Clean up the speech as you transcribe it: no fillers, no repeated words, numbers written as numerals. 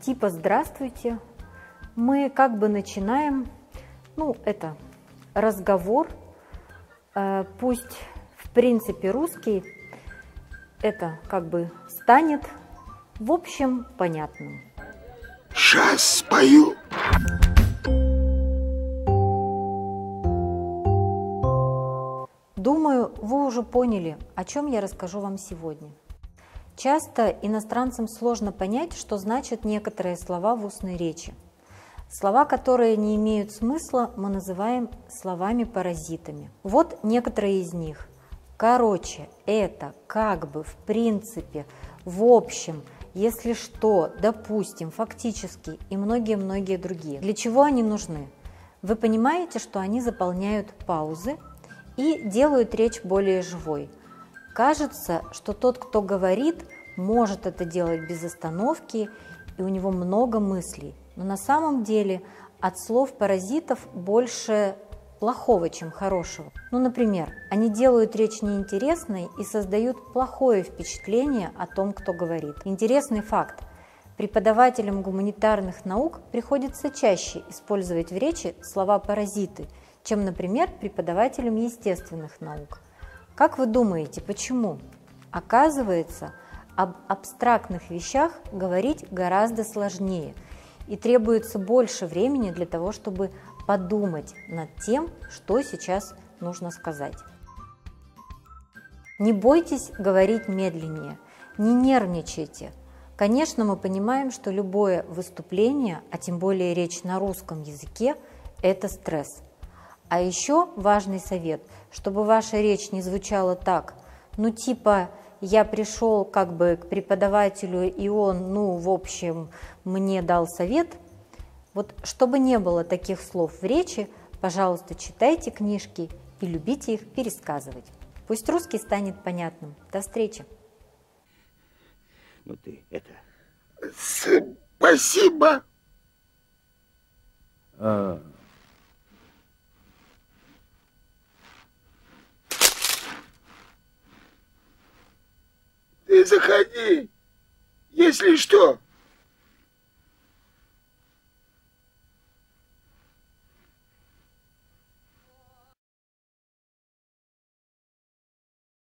типа «Здравствуйте». Мы как бы начинаем, это разговор, пусть в принципе русский, это как бы станет в общем понятным. Сейчас спою. Думаю, вы уже поняли, о чем я расскажу вам сегодня. Часто иностранцам сложно понять, что значат некоторые слова в устной речи. Слова, которые не имеют смысла, мы называем словами-паразитами. Вот некоторые из них. Короче, это, как бы, в принципе, в общем, если что, допустим, фактически и многие-многие другие. Для чего они нужны? Вы понимаете, что они заполняют паузы и делают речь более живой. Кажется, что тот, кто говорит, может это делать без остановки, и у него много мыслей. Но на самом деле от слов паразитов больше плохого, чем хорошего. Например, они делают речь неинтересной и создают плохое впечатление о том, кто говорит. Интересный факт. Преподавателям гуманитарных наук приходится чаще использовать в речи слова-паразиты, чем, например, преподавателям естественных наук. Как вы думаете, почему? Оказывается, об абстрактных вещах говорить гораздо сложнее, и требуется больше времени для того, чтобы подумать над тем, что сейчас нужно сказать. Не бойтесь говорить медленнее, не нервничайте. Конечно, мы понимаем, что любое выступление, а тем более речь на русском языке, это стресс. А еще важный совет, чтобы ваша речь не звучала так, типа «я пришел как бы к преподавателю, и он, в общем, мне дал совет». Вот чтобы не было таких слов в речи, пожалуйста, читайте книжки и любите их пересказывать. Пусть русский станет понятным. До встречи. Спасибо. Ты заходи, если что.